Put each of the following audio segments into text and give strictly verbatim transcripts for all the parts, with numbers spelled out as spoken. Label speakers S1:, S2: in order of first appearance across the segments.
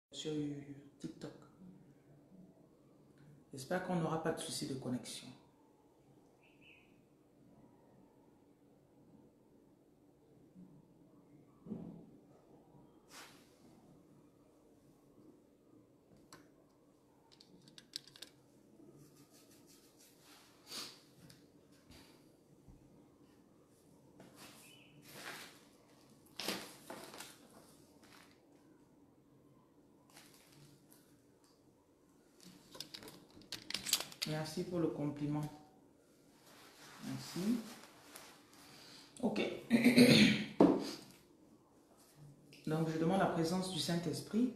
S1: sur TikTok. J'espère qu'on n'aura pas de soucis de connexion. Merci pour le compliment. Merci. Ok. Donc, je demande la présence du Saint-Esprit,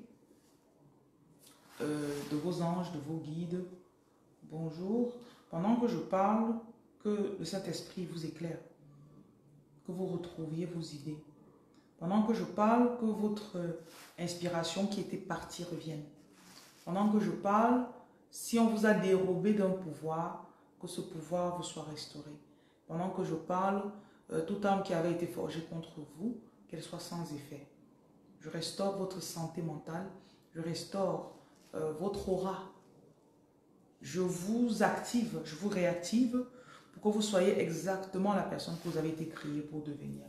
S1: euh, de vos anges, de vos guides. Bonjour. Pendant que je parle, que le Saint-Esprit vous éclaire, que vous retrouviez vos idées. Pendant que je parle, que votre inspiration qui était partie revienne. Pendant que je parle, si on vous a dérobé d'un pouvoir, que ce pouvoir vous soit restauré. Pendant que je parle, euh, toute âme qui avait été forgée contre vous, qu'elle soit sans effet. Je restaure votre santé mentale, je restaure euh, votre aura. Je vous active, je vous réactive pour que vous soyez exactement la personne que vous avez été créée pour devenir.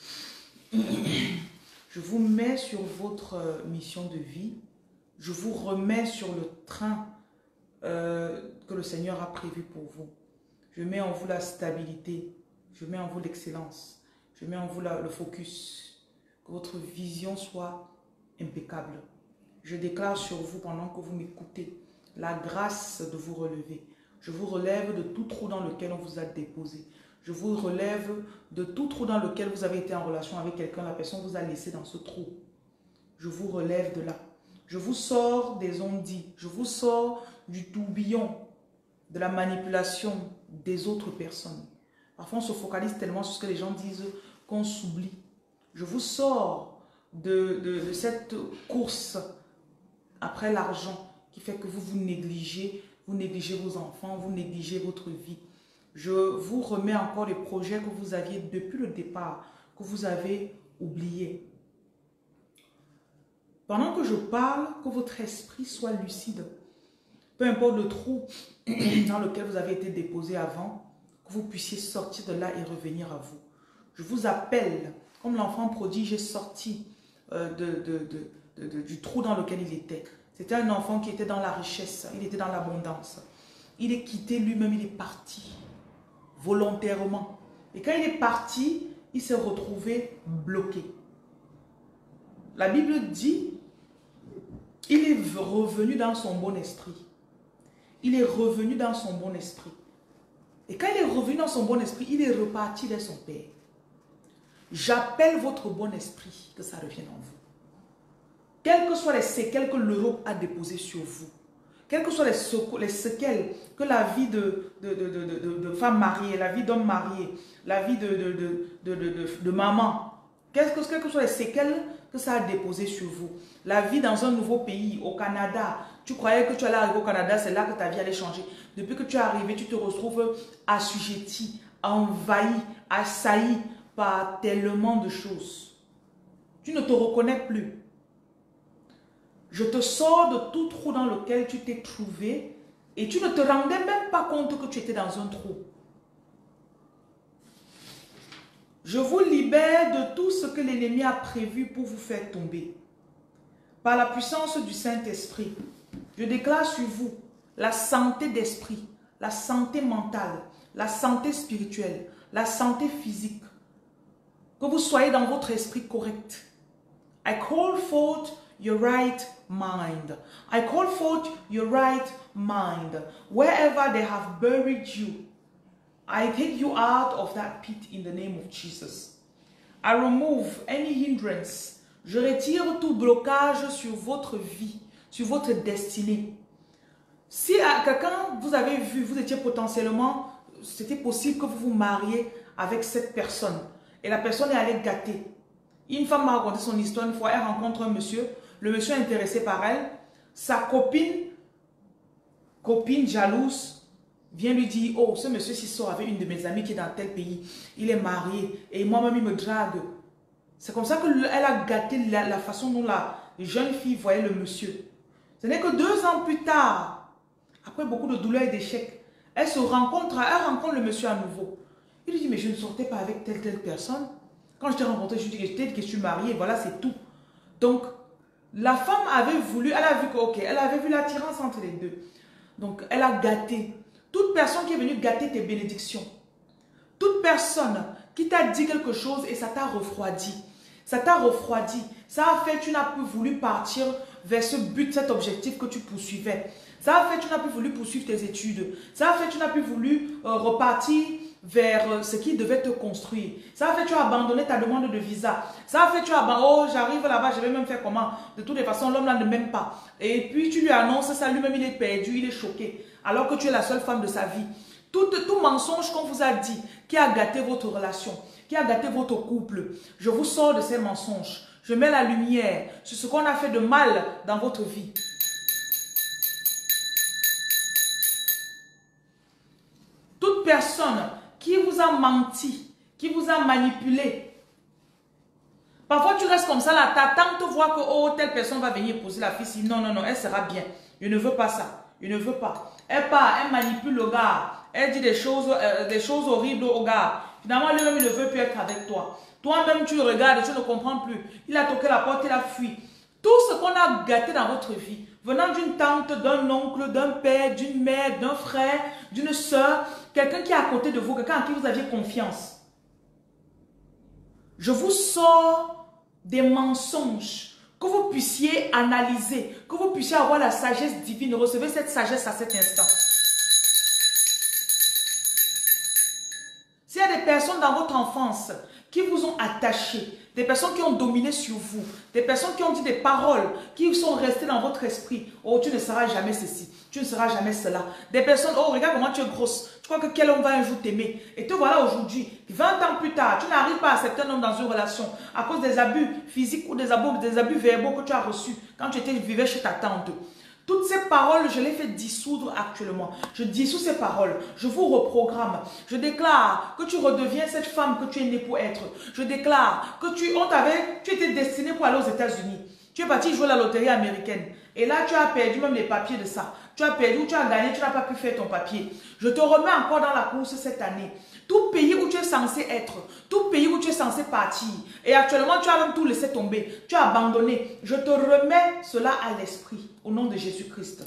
S1: Je vous mets sur votre mission de vie, je vous remets sur le train Euh, que le Seigneur a prévu pour vous. Je mets en vous la stabilité, je mets en vous l'excellence, je mets en vous la, le focus, que votre vision soit impeccable. Je déclare sur vous pendant que vous m'écoutez la grâce de vous relever. Je vous relève de tout trou dans lequel on vous a déposé. Je vous relève de tout trou dans lequel vous avez été en relation avec quelqu'un, la personne vous a laissé dans ce trou. Je vous relève de là. Je vous sors des ondits, je vous sors du tourbillon, de la manipulation des autres personnes. Parfois, on se focalise tellement sur ce que les gens disent qu'on s'oublie. Je vous sors de, de, de cette course après l'argent qui fait que vous vous négligez, vous négligez vos enfants, vous négligez votre vie. Je vous remets encore les projets que vous aviez depuis le départ, que vous avez oubliés. Pendant que je parle, que votre esprit soit lucide. Peu importe le trou dans lequel vous avez été déposé avant, que vous puissiez sortir de là et revenir à vous. Je vous appelle, comme l'enfant prodige est sorti euh, de, de, de, de, de, du trou dans lequel il était. C'était un enfant qui était dans la richesse, il était dans l'abondance. Il est quitté lui-même, il est parti volontairement. Et quand il est parti, il s'est retrouvé bloqué. La Bible dit, il est revenu dans son bon esprit. Il est revenu dans son bon esprit. Et quand il est revenu dans son bon esprit, il est reparti vers son Père. J'appelle votre bon esprit, que ça revienne en vous. Quelles que soient les séquelles que l'Europe a déposées sur vous, quelles que soient les, les séquelles que la vie de, de, de, de, de, de femme mariée, la vie d'homme marié, la vie de, de, de, de, de, de, de maman, quelles que, quelles que soient les séquelles que ça a déposées sur vous, la vie dans un nouveau pays, au Canada, tu croyais que tu allais arriver au Canada, c'est là que ta vie allait changer. Depuis que tu es arrivé, tu te retrouves assujetti, envahi, assailli par tellement de choses. Tu ne te reconnais plus. Je te sors de tout trou dans lequel tu t'es trouvé et tu ne te rendais même pas compte que tu étais dans un trou. Je vous libère de tout ce que l'ennemi a prévu pour vous faire tomber. Par la puissance du Saint-Esprit, je déclare sur vous la santé d'esprit, la santé mentale, la santé spirituelle, la santé physique. Que vous soyez dans votre esprit correct. I call forth your right mind. I call forth your right mind. Wherever they have buried you, I take you out of that pit in the name of Jesus. I remove any hindrance. Je retire tout blocage sur votre vie, sur votre destinée. Si quelqu'un vous avez vu, vous étiez potentiellement, c'était possible que vous vous mariez avec cette personne et la personne est allée gâter. Une femme m'a raconté son histoire une fois, elle rencontre un monsieur, le monsieur est intéressé par elle, sa copine, copine jalouse, vient lui dire, oh, ce monsieur-ci sort avec une de mes amies qui est dans tel pays, il est marié et moi-même il me drague. C'est comme ça qu'elle a gâté la, la façon dont la, jeune fille voyait le monsieur. Ce n'est que deux ans plus tard, après beaucoup de douleurs et d'échecs, elle se rencontre, elle rencontre le monsieur à nouveau. Il lui dit, mais je ne sortais pas avec telle, telle personne. Quand je t'ai rencontré, je lui ai dit que je suis mariée, voilà, c'est tout. Donc, la femme avait voulu, elle a vu que, ok, elle avait vu l'attirance entre les deux. Donc, elle a gâté. Toute personne qui est venue gâter tes bénédictions, toute personne qui t'a dit quelque chose et ça t'a refroidi, ça t'a refroidi, ça a fait que tu n'as plus voulu partir vers ce but, cet objectif que tu poursuivais. Ça a fait que tu n'as plus voulu poursuivre tes études. Ça a fait que tu n'as plus voulu euh, repartir vers euh, ce qui devait te construire. Ça a fait que tu as abandonné ta demande de visa. Ça a fait que tu as abandonné, oh j'arrive là-bas, je vais même faire comment? De toutes les façons, l'homme là ne m'aime pas. Et puis tu lui annonces ça, lui-même il est perdu, il est choqué. Alors que tu es la seule femme de sa vie. Tout, tout mensonge qu'on vous a dit, qui a gâté votre relation, qui a gâté votre couple, je vous sors de ces mensonges. Je mets la lumière sur ce qu'on a fait de mal dans votre vie. Toute personne qui vous a menti, qui vous a manipulé. Parfois, tu restes comme ça, là, ta tante voit que oh, telle personne va venir poser la fille. Non, non, non, elle sera bien. Je ne veux pas ça. Je ne veux pas. Elle part, elle manipule le gars. Elle dit des choses, euh, des choses horribles au gars. Finalement, lui-même, il ne veut plus être avec toi. Toi-même, tu le regardes, tu ne comprends plus. Il a toqué la porte, il a fui. Tout ce qu'on a gâté dans votre vie, venant d'une tante, d'un oncle, d'un père, d'une mère, d'un frère, d'une soeur, quelqu'un qui est à côté de vous, quelqu'un en qui vous aviez confiance. Je vous sors des mensonges, que vous puissiez analyser, que vous puissiez avoir la sagesse divine. Recevez cette sagesse à cet instant. S'il y a des personnes dans votre enfance qui vous ont attaché, des personnes qui ont dominé sur vous, des personnes qui ont dit des paroles qui sont restées dans votre esprit. Oh, tu ne seras jamais ceci, tu ne seras jamais cela. Des personnes, oh, regarde comment tu es grosse. Tu crois que quel homme va un jour t'aimer? Et te voilà aujourd'hui, vingt ans plus tard, tu n'arrives pas à accepter un homme dans une relation à cause des abus physiques ou des abus, des abus verbaux que tu as reçus quand tu étais, vivais chez ta tante. Toutes ces paroles, je les fais dissoudre actuellement. Je dissous ces paroles. Je vous reprogramme. Je déclare que tu redeviens cette femme que tu es née pour être. Je déclare que tu, on t'avait, tu étais destinée pour aller aux États-Unis. Tu es parti jouer la loterie américaine. Et là, tu as perdu même les papiers de ça. Tu as perdu ou tu as gagné, tu n'as pas pu faire ton papier. Je te remets encore dans la course cette année. Tout pays où tu es censé être, tout pays où tu es censé partir, et actuellement tu as même tout laissé tomber, tu as abandonné, je te remets cela à l'esprit, au nom de Jésus-Christ.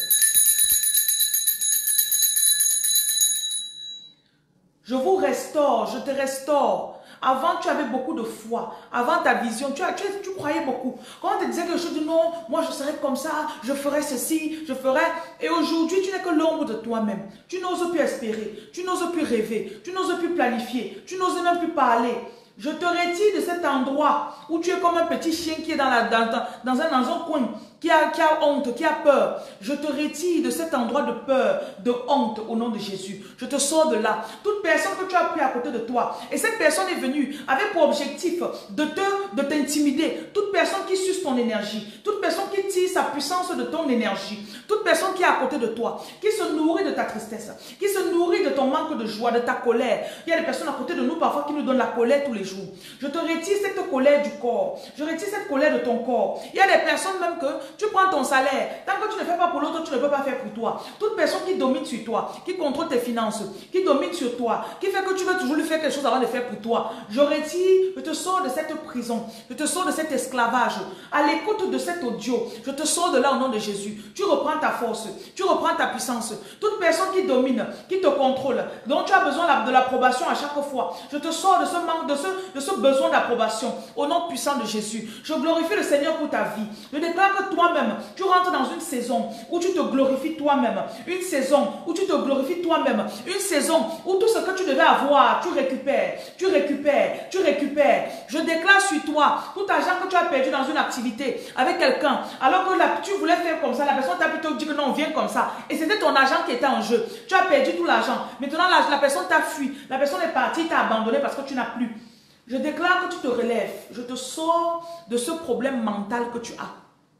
S1: Je vous restaure, je te restaure. Avant, tu avais beaucoup de foi. Avant ta vision, tu, tu, tu croyais beaucoup. Quand on te disait quelque chose, tu dis non, moi je serais comme ça, je ferais ceci, je ferais... Et aujourd'hui, tu n'es que l'ombre de toi-même. Tu n'oses plus espérer, tu n'oses plus rêver, tu n'oses plus planifier, tu n'oses même plus parler. Je te retire de cet endroit où tu es comme un petit chien qui est dans, la, dans, dans, dans, un, dans un coin, qui a, qui a honte, qui a peur. Je te retire de cet endroit de peur, de honte au nom de Jésus. Je te sors de là. Toute personne que tu as pris à côté de toi, et cette personne est venue avec pour objectif de te, de t'intimider. Toute personne qui suce ton énergie, toute personne qui tire sa puissance de ton énergie, toute personne qui est à côté de toi, qui se nourrit de ta tristesse, qui se nourrit de ton manque de joie, de ta colère. Il y a des personnes à côté de nous parfois qui nous donnent la colère tous les jours. Je te retire cette colère du corps. Je retire cette colère de ton corps. Il y a des personnes même que tu prends ton salaire. Tant que tu ne fais pas pour l'autre, tu ne peux pas faire pour toi. Toute personne qui domine sur toi, qui contrôle tes finances, qui domine sur toi, qui fait que tu veux toujours lui faire quelque chose avant de faire pour toi. Je retire, je te sors de cette prison. Je te sors de cet esclavage. À l'écoute de cet audio, je te sors de là au nom de Jésus. Tu reprends ta force. Tu reprends ta puissance. Toute personne qui domine, qui te contrôle, dont tu as besoin de l'approbation à chaque fois. Je te sors de ce manque, de ce de ce besoin d'approbation au nom puissant de Jésus. Je glorifie le Seigneur pour ta vie. Je déclare que toi-même, tu rentres dans une saison où tu te glorifies toi-même. Une saison où tu te glorifies toi-même. Une saison où tout ce que tu devais avoir, tu récupères, tu récupères, tu récupères. Je déclare sur toi tout argent que tu as perdu dans une activité avec quelqu'un, alors que là, tu voulais faire comme ça, la personne t'a plutôt dit que non, viens comme ça. Et c'était ton argent qui était en jeu. Tu as perdu tout l'argent. Maintenant, la, la personne t'a fui. La personne est partie, t'a abandonné parce que tu n'as plus. Je déclare que tu te relèves. Je te sors de ce problème mental que tu as.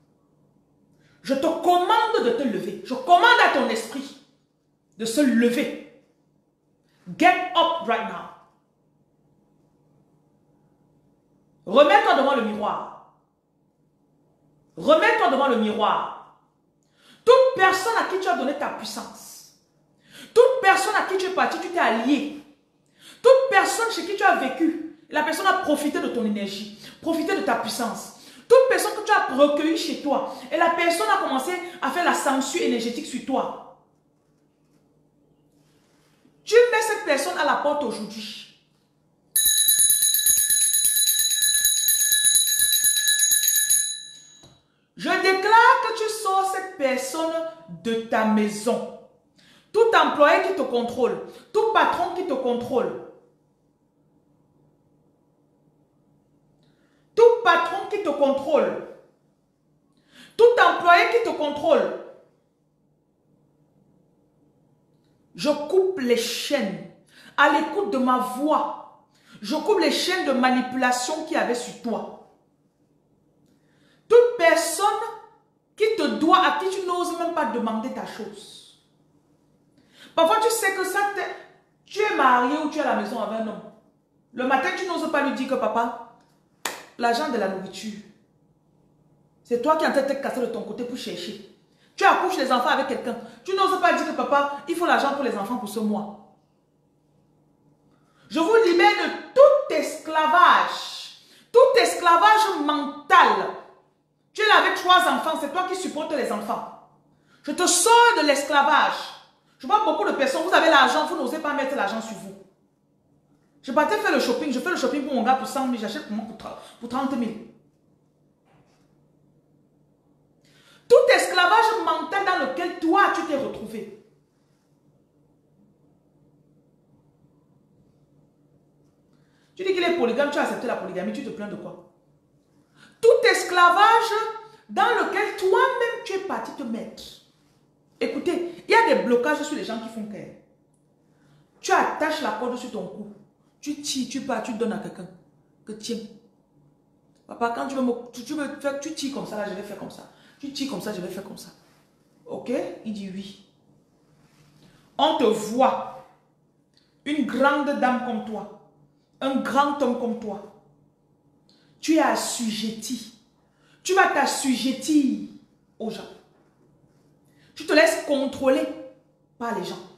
S1: Je te commande de te lever. Je commande à ton esprit de se lever. Get up right now. Remets-toi devant le miroir. Remets-toi devant le miroir. Toute personne à qui tu as donné ta puissance, toute personne à qui tu es parti, tu t'es allié, toute personne chez qui tu as vécu, la personne a profité de ton énergie, profité de ta puissance. Toute personne que tu as recueillie chez toi, et la personne a commencé à faire la censure énergétique sur toi. Tu mets cette personne à la porte aujourd'hui. Je déclare que tu sors cette personne de ta maison. Tout employé qui te contrôle, tout patron qui te contrôle, tout patron qui te contrôle, tout employé qui te contrôle, je coupe les chaînes à l'écoute de ma voix. Je coupe les chaînes de manipulation qu'il y avait sur toi. Toute personne qui te doit, à qui tu n'oses même pas demander ta chose. Parfois, tu sais que ça, tu es marié ou tu es à la maison avec un homme. Le matin, tu n'oses pas lui dire que papa, l'argent de la nourriture, c'est toi qui es en train de te casser de ton côté pour chercher. Tu accouches les enfants avec quelqu'un. Tu n'oses pas dire que papa, il faut l'argent pour les enfants pour ce mois. Je vous libère de tout esclavage, tout esclavage mental. Tu es là avec trois enfants, c'est toi qui supportes les enfants. Je te sors de l'esclavage. Je vois beaucoup de personnes, vous avez l'argent, vous n'osez pas mettre l'argent sur vous. Je partais faire le shopping, je fais le shopping pour mon gars pour cent mille, j'achète pour moi pour trente mille. Tout esclavage mental dans lequel toi, tu t'es retrouvé. Tu dis qu'il est polygame, tu as accepté la polygamie, tu te plains de quoi? Tout esclavage dans lequel toi-même tu es parti te mettre. Écoutez, il y a des blocages sur les gens qui font qu'elle. Tu attaches la corde sur ton cou. Tu tires, tu pars, tu donnes à quelqu'un. Que tiens. Papa, quand tu veux me, tu, tu veux faire, tu tires comme ça, là, je vais faire comme ça. Tu tires comme ça, je vais faire comme ça. Ok? Il dit oui. On te voit. Une grande dame comme toi. Un grand homme comme toi. Tu es assujetti. Tu vas t'assujettir aux gens. Tu te laisses contrôler par les gens.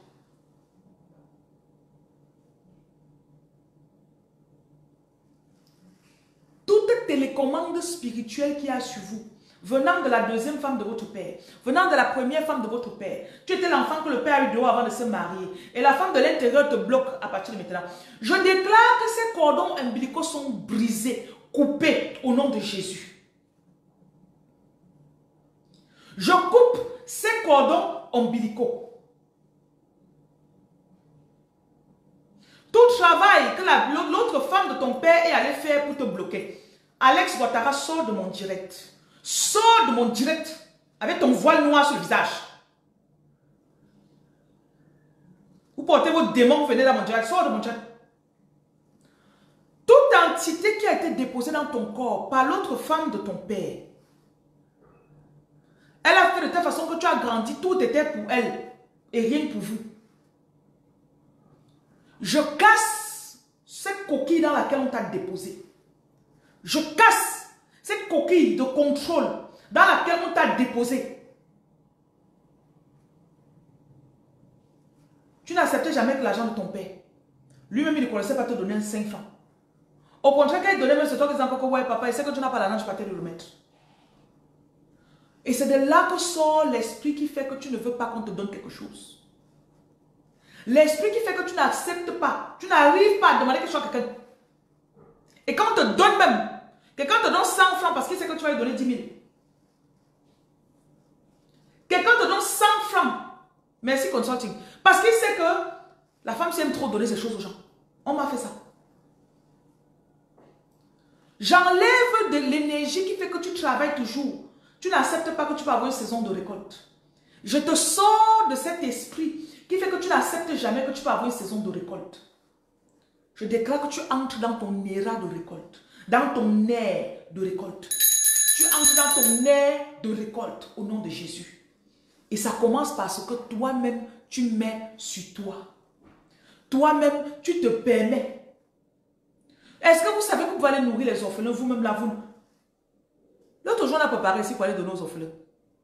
S1: Toute télécommande spirituelle qu'il y a sur vous, venant de la deuxième femme de votre père, venant de la première femme de votre père, tu étais l'enfant que le père a eu dehors avant de se marier, et la femme de l'intérieur te bloque à partir de maintenant. Je déclare que ces cordons ombilicaux sont brisés, coupés au nom de Jésus. Je coupe ces cordons ombilicaux. Tout travail que l'autre femme de ton père est allée faire pour te bloquer. Alex Ouattara, sors de mon direct. Sors de mon direct avec ton voile noir sur le visage. Vous portez vos démons, vous venez dans mon direct. Sors de mon direct. Toute entité qui a été déposée dans ton corps par l'autre femme de ton père, elle a fait de telle façon que tu as grandi, tout était pour elle et rien pour vous. Je casse cette coquille dans laquelle on t'a déposé. Je casse cette coquille de contrôle dans laquelle on t'a déposé. Tu n'acceptais jamais que l'argent de ton père. Lui-même, il ne connaissait pas te donner un cinq francs. Au contraire, quand il donnait même ce toi qui encore que ouais, papa, il sait que tu n'as pas l'argent, je peux te le remettre. Et c'est de là que sort l'esprit qui fait que tu ne veux pas qu'on te donne quelque chose. L'esprit qui fait que tu n'acceptes pas, tu n'arrives pas à demander quelque chose à quelqu'un. Et quand on te donne même, quelqu'un te donne cent francs parce qu'il sait que tu vas lui donner dix mille. Quelqu'un te donne cent francs, merci consulting, parce qu'il sait que la femme aime trop donner ces choses aux gens. On m'a fait ça. J'enlève de l'énergie qui fait que tu travailles toujours. Tu n'acceptes pas que tu vas avoir une saison de récolte. Je te sors de cet esprit qui fait que tu n'acceptes jamais que tu vas avoir une saison de récolte. Je déclare que tu entres dans ton éra de récolte, dans ton air de récolte. Tu entres dans ton air de récolte au nom de Jésus. Et ça commence par ce que toi-même tu mets sur toi. Toi-même, tu te permets. Est-ce que vous savez que vous pouvez aller nourrir les orphelins vous-même là, vous? L'autre jour, on a préparé ici pour aller donner aux orphelins.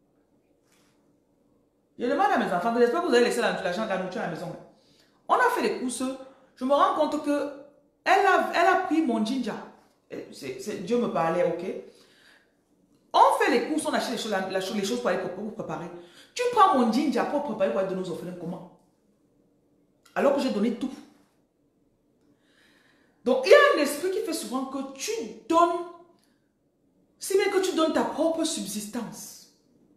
S1: Je demande à mes enfants que j'espère que vous avez laissé l'argent, la nourriture à la maison. On a fait les courses. Je me rends compte que elle a, elle a pris mon ginger. C'est, c'est, Dieu me parlait, ok. On fait les courses, on achète les choses, la, la, les choses pour aller pour, pour préparer. Tu prends mon ginger pour préparer pour aller donner aux orphelins. Comment? Alors que j'ai donné tout. Donc, il y a un esprit qui fait souvent que tu donnes, si bien que tu donnes ta propre subsistance.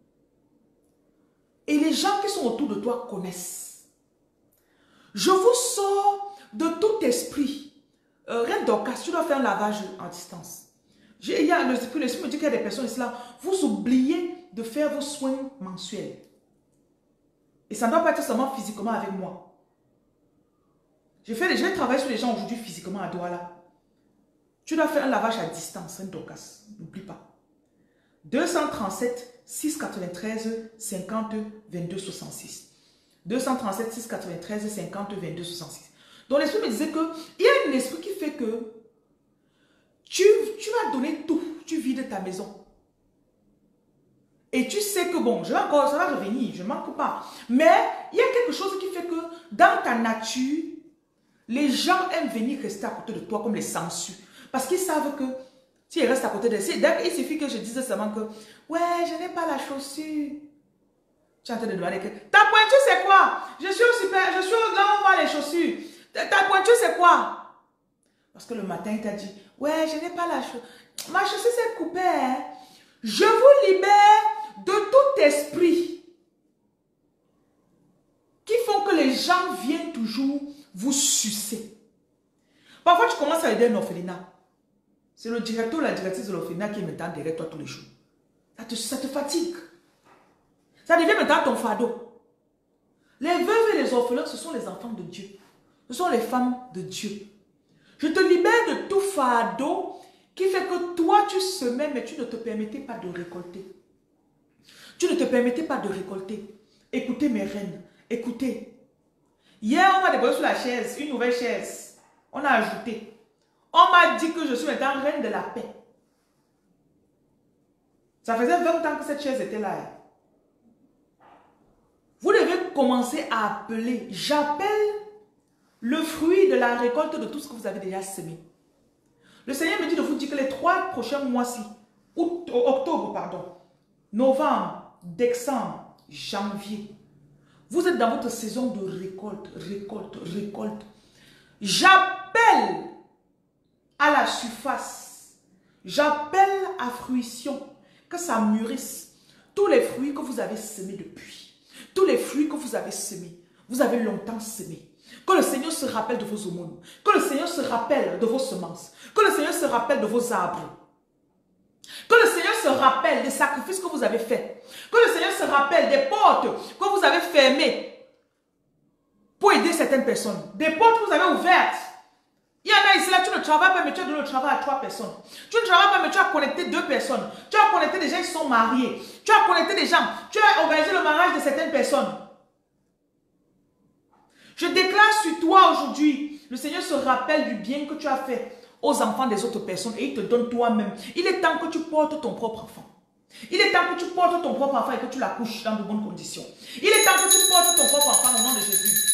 S1: Et les gens qui sont autour de toi connaissent. Je vous sors de tout esprit. Euh, Reine Dorcas, tu dois faire un lavage en distance. Il y a l'esprit, l'esprit me dit qu'il y a des personnes ici là, vous oubliez de faire vos soins mensuels. Et ça ne doit pas être seulement physiquement avec moi. Je, fais, je vais travailler sur les gens aujourd'hui physiquement à Douala. Tu dois faire un lavage à distance, Reine Dorcas. N'oublie pas. deux cent trente-sept, six cent quatre-vingt-treize, cinquante, vingt-deux, soixante-six. deux cent trente-sept, six cent quatre-vingt-treize, cinquante, vingt-deux, soixante-six. Donc l'esprit me disait qu'il y a un esprit qui fait que tu, tu vas donner tout, tu vides ta maison. Et tu sais que bon, je vais encore, ça va revenir, je ne manque pas. Mais il y a quelque chose qui fait que dans ta nature, les gens aiment venir rester à côté de toi comme les sangsues. Parce qu'ils savent que s'ils restent à côté de toi, il suffit que je dise seulement que ouais, je n'ai pas la chaussure. Tu es en train de demander que ta pointure c'est quoi? Je suis au super, je suis là où on voit les chaussures. Ta, ta pointure c'est quoi? Parce que le matin il t'a dit ouais, je n'ai pas la chaussure. Ma chaussure s'est coupée. Hein? Je vous libère de tout esprit qui font que les gens viennent toujours vous sucer. Parfois tu commences à aider un orphelinat. C'est le directeur ou la directrice de l'orphelinat qui est maintenant derrière toi tous les jours. Ça te, ça te fatigue. Ça devient maintenant ton fardeau. Les veuves et les orphelins, ce sont les enfants de Dieu. Ce sont les femmes de Dieu. Je te libère de tout fardeau qui fait que toi tu semais, mais tu ne te permettais pas de récolter. Tu ne te permettais pas de récolter. Écoutez mes reines, écoutez. Hier, on m'a déposé sur la chaise, une nouvelle chaise. On a ajouté. On m'a dit que je suis maintenant reine de la paix. Ça faisait vingt ans que cette chaise était là. Vous devez commencer à appeler. J'appelle le fruit de la récolte de tout ce que vous avez déjà semé. Le Seigneur me dit de vous dire que les trois prochains mois-ci, octobre, pardon, novembre, décembre, janvier, vous êtes dans votre saison de récolte, récolte, récolte. J'appelle à la surface, j'appelle à fruition, que ça mûrisse. Tous les fruits que vous avez semés depuis, tous les fruits que vous avez semés, vous avez longtemps semé. Que le Seigneur se rappelle de vos aumônes, que le Seigneur se rappelle de vos semences, que le Seigneur se rappelle de vos arbres. Que le Seigneur se rappelle des sacrifices que vous avez faits. Que le Seigneur se rappelle des portes que vous avez fermées pour aider certaines personnes. Des portes que vous avez ouvertes. Il y en a ici, là, tu ne travailles pas, mais tu as donné le travail à trois personnes. Tu ne travailles pas, mais tu as connecté deux personnes. Tu as connecté des gens qui sont mariés. Tu as connecté des gens. Tu as organisé le mariage de certaines personnes. Je déclare sur toi aujourd'hui, le Seigneur se rappelle du bien que tu as fait aux enfants des autres personnes et il te donne toi-même. Il est temps que tu portes ton propre enfant. Il est temps que tu portes ton propre enfant et que tu l'accouches dans de bonnes conditions. Il est temps que tu portes ton propre enfant au nom de Jésus.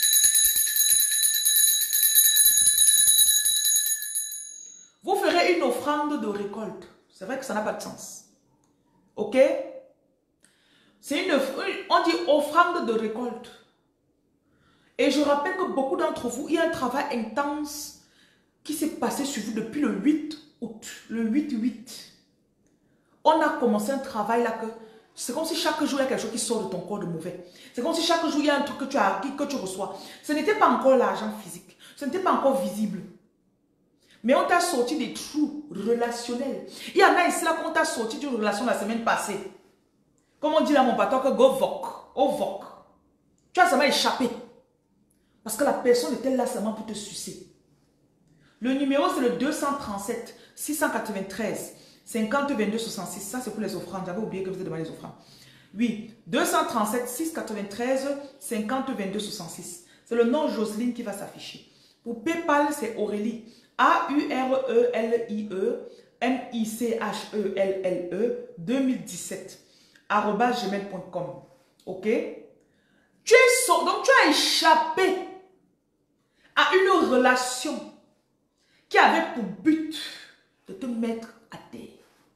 S1: Vous ferez une offrande de récolte. C'est vrai que ça n'a pas de sens. Ok? C'est une, on dit offrande de récolte. Et je rappelle que beaucoup d'entre vous, il y a un travail intense qui s'est passé sur vous depuis le huit août. Le huit huit. On a commencé un travail là que c'est comme si chaque jour il y a quelque chose qui sort de ton corps de mauvais. C'est comme si chaque jour il y a un truc que tu as acquis, que tu reçois. Ce n'était pas encore l'argent physique. Ce n'était pas encore visible. Mais on t'a sorti des trous relationnels. Il y en a ici là qu'on t'a sorti d'une relation la semaine passée. Comme on dit là mon patron que go voc, au voc. Tu as seulement échappé. Parce que la personne était là seulement pour te sucer. Le numéro c'est le deux cent trente-sept, six cent quatre-vingt-treize, cinquante, vingt-deux, soixante-six. Ça c'est pour les offrandes. J'avais oublié que vous avez demandé les offrandes. Oui, deux cent trente-sept, six cent quatre-vingt-treize, cinquante, vingt-deux, soixante-six. C'est le nom Jocelyne qui va s'afficher. Pour PayPal, c'est Aurélie. A U R E L I E M I C H E L L E deux mille dix-sept arobase gmail point com. Ok? Tu es so- donc tu as échappé à une relation qui avait pour but de te mettre à terre.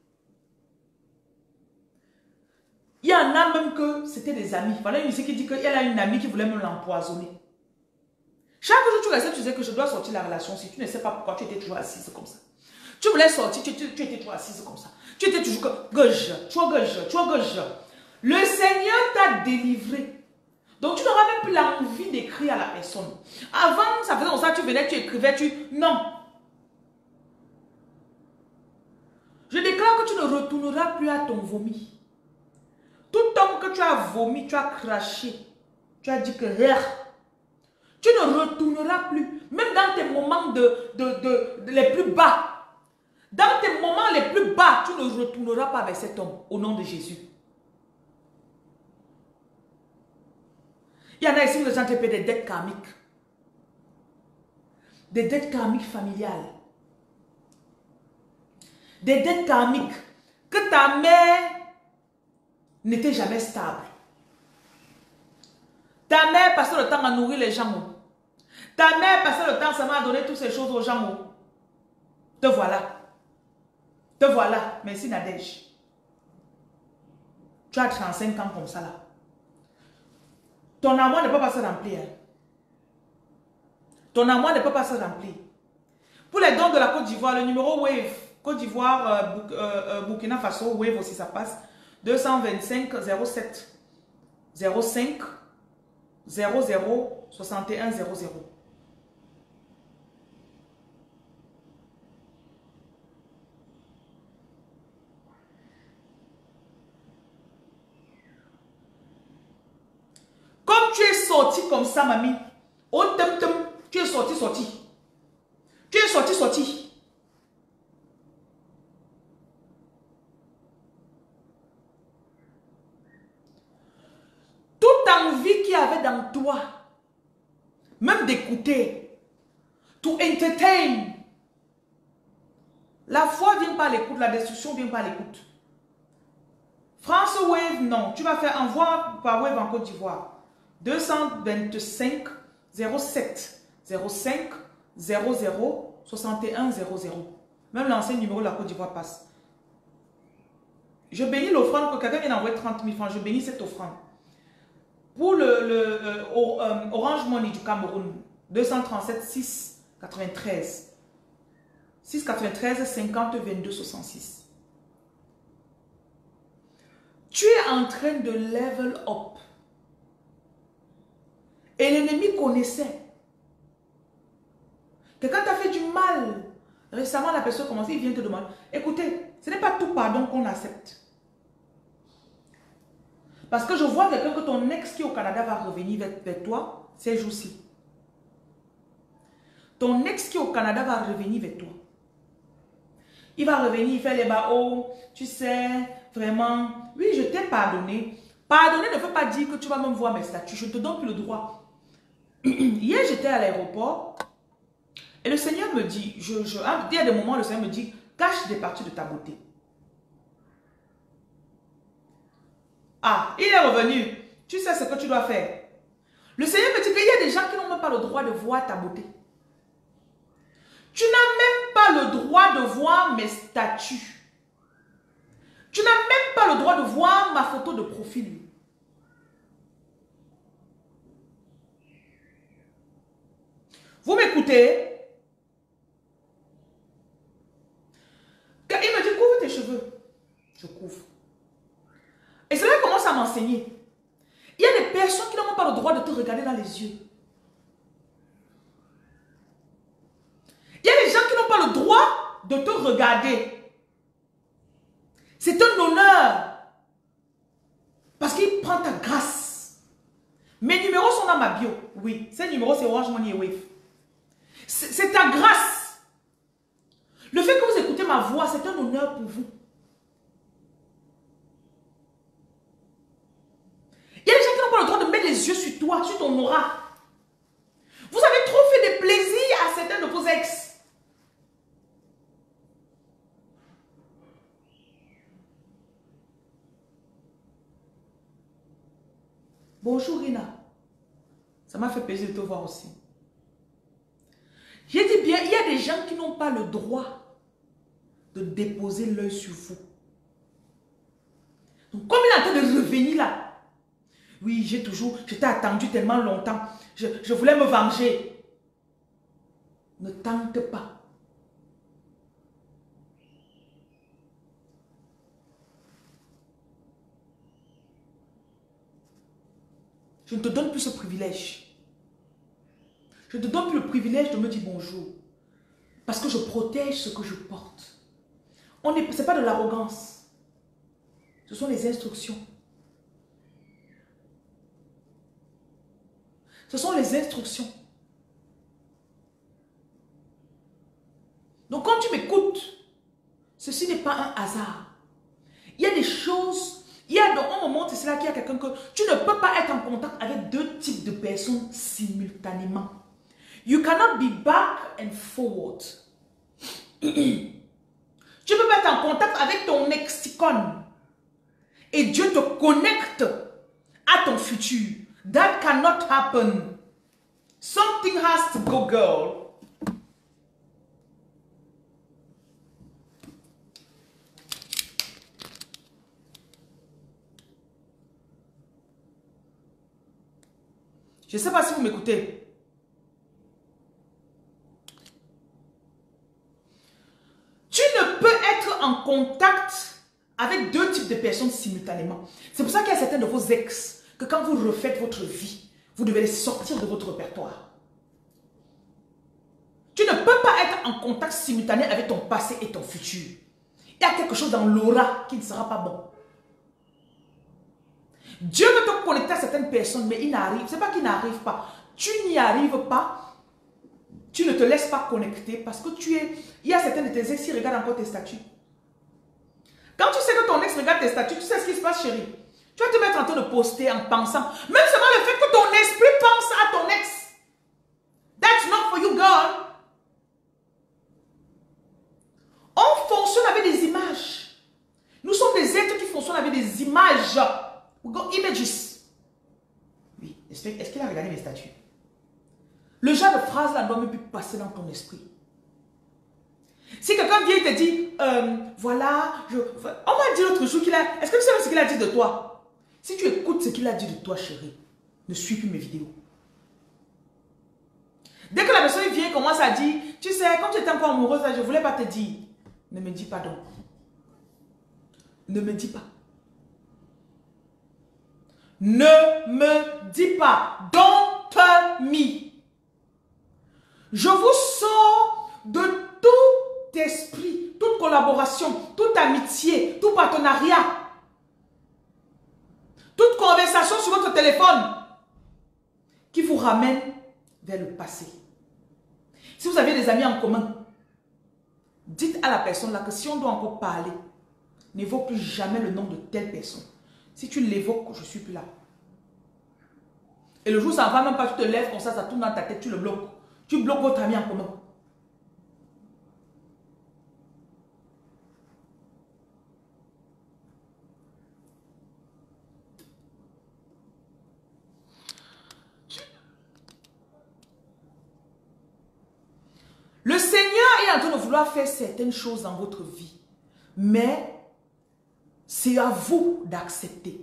S1: Il y en a même que c'était des amis. Voilà une ici qui dit qu'elle a une amie qui voulait me l'empoisonner. Chaque jour tu restais, tu disais que je dois sortir la relation. Si tu ne sais pas pourquoi, tu étais toujours assise comme ça. Tu voulais sortir, tu, tu, tu étais toujours assise comme ça. Tu étais toujours comme gauche, tu vois gauche, tu vois gauche. Le Seigneur t'a délivré. Donc tu n'auras même plus l'envie d'écrire à la personne. Avant, ça faisait comme ça, tu venais, tu écrivais, tu... Non. Je déclare que tu ne retourneras plus à ton vomi. Tout homme que tu as vomi, tu as craché, tu as dit que rien. Tu ne retourneras plus, même dans tes moments de, de, de, de les plus bas. Dans tes moments les plus bas, tu ne retourneras pas vers cet homme au nom de Jésus. Il y en a ici, vous avez des dettes karmiques. Des dettes karmiques familiales. Des dettes karmiques que ta mère n'était jamais stable. Ta mère passait le temps à nourrir les gens. Ta mère passait le temps seulement à donner toutes ces choses aux gens. Te voilà. Te voilà. Merci Nadège. Tu as trente-cinq ans comme ça là. Ton amour ne peut pas se remplir. Ton amour ne peut pas se remplir. Pour les dons de la Côte d'Ivoire, le numéro Wave, Côte d'Ivoire, euh, Buk euh, euh, Burkina Faso, Wave aussi ça passe. deux cent vingt-cinq zéro sept zéro cinq zéro zéro soixante et un zéro zéro. Comme tu es sorti comme ça, mamie, au tum tum, tu es sorti, sorti. Tu es sorti, sorti. Toute envie qu'il y avait dans toi, même d'écouter, to entertain. La foi vient par l'écoute, la destruction vient par l'écoute. France Wave, non. Tu vas faire envoi par Wave en Côte d'Ivoire. deux cent vingt-cinq zéro sept zéro cinq zéro zéro soixante et un zéro zéro. Même l'ancien numéro de la Côte d'Ivoire passe. Je bénis l'offrande que quelqu'un vient d'envoyer trente mille francs. Je bénis cette offrande. Pour le, le euh, euh, Orange Money du Cameroun, deux cent trente-sept six quatre-vingt-treize. six quatre-vingt-treize cinquante vingt-deux soixante-six. Tu es en train de level up. Et l'ennemi connaissait. Quelqu'un t'a fait du mal. Récemment, la personne commence, il vient te demander. Écoutez, ce n'est pas tout pardon qu'on accepte. Parce que je vois quelqu'un que ton ex qui est au Canada va revenir vers, vers toi ces jours-ci. Ton ex qui est au Canada va revenir vers toi. Il va revenir, il fait les barreaux. Tu sais, vraiment, oui, je t'ai pardonné. Pardonner ne veut pas dire que tu vas même voir mes statuts. Je ne te donne plus le droit. Hier, j'étais à l'aéroport et le Seigneur me dit, je, je, il y a des moments où le Seigneur me dit, cache des parties de ta beauté. Ah, il est revenu. Tu sais ce que tu dois faire. Le Seigneur me dit qu'il y a des gens qui n'ont même pas le droit de voir ta beauté. Tu n'as même pas le droit de voir mes statuts. Tu n'as même pas le droit de voir ma photo de profil. Vous m'écoutez? Il me dit, couvre tes cheveux. Je couvre. Et c'est là qu'il commence à m'enseigner. Il y a des personnes qui n'ont pas le droit de te regarder dans les yeux. Il y a des gens qui n'ont pas le droit de te regarder. C'est un honneur. Parce qu'il prend ta grâce. Mes numéros sont dans ma bio. Oui, ces numéros, c'est Orange Money et Wave. C'est ta grâce. Le fait que vous écoutez ma voix, c'est un honneur pour vous. Il y a des gens qui n'ont pas le droit de mettre les yeux sur toi, sur ton aura. Vous avez trop fait des plaisirs à certains de vos ex. Bonjour Rina. Ça m'a fait plaisir de te voir aussi. J'ai dit bien, il y a des gens qui n'ont pas le droit de déposer l'œil sur vous. Donc, comme il est en train de revenir là, oui, j'ai toujours, je t'ai attendu tellement longtemps, je, je voulais me venger. Ne tente pas. Je ne te donne plus ce privilège. Je ne te donne plus le privilège de me dire bonjour. Parce que je protège ce que je porte. Ce n'est pas de l'arrogance. Ce sont les instructions. Ce sont les instructions. Donc quand tu m'écoutes, ceci n'est pas un hasard. Il y a des choses, il y a dans un moment, c'est là qu'il y a quelqu'un que tu ne peux pas être en contact avec deux types de personnes simultanément. You cannot be back and forward. Tu ne peux pas être en contact avec ton ex-icône. Et Dieu te connecte à ton futur. That cannot happen. Something has to go, girl. Je ne sais pas si vous m'écoutez. Tu ne peux être en contact avec deux types de personnes simultanément. C'est pour ça qu'il y a certains de vos ex que quand vous refaites votre vie, vous devez les sortir de votre répertoire. Tu ne peux pas être en contact simultané avec ton passé et ton futur. Il y a quelque chose dans l'aura qui ne sera pas bon. Dieu veut te connecter à certaines personnes, mais il n'arrive. C'est pas qu'il n'arrive pas. Tu n'y arrives pas. Tu ne te laisses pas connecter parce que tu es... Il y a certains de tes ex qui regardent encore tes statuts. Quand tu sais que ton ex regarde tes statuts, tu sais ce qui se passe, chérie. Tu vas te mettre en train de poster en pensant. Même seulement le fait que ton esprit pense à ton ex. That's not for you, girl. On fonctionne avec des images. Nous sommes des êtres qui fonctionnent avec des images. We go images. Oui, est-ce qu'il a regardé mes statuts? Le genre de phrase là ne doit même plus passer dans ton esprit. Si quelqu'un vient et te dit, euh, voilà, je, on m'a dit l'autre jour qu'il a... Est-ce que tu sais ce qu'il a dit de toi? Si tu écoutes ce qu'il a dit de toi, chérie, ne suis plus mes vidéos. Dès que la personne vient et commence à dire, tu sais, comme tu étais encore amoureuse, je ne voulais pas te dire. Ne me dis pas donc. Ne me dis pas. Ne me dis pas. Don't tell me. Je vous sors de tout esprit, toute collaboration, toute amitié, tout partenariat, toute conversation sur votre téléphone qui vous ramène vers le passé. Si vous avez des amis en commun, dites à la personne là que si on doit encore parler, n'évoque plus jamais le nom de telle personne. Si tu l'évoques, je ne suis plus là. Et le jour où ça ne va même pas, tu te lèves comme ça, ça tourne dans ta tête, tu le bloques. Tu bloques votre ami en commun. Le Seigneur est en train de vouloir faire certaines choses dans votre vie. Mais c'est à vous d'accepter.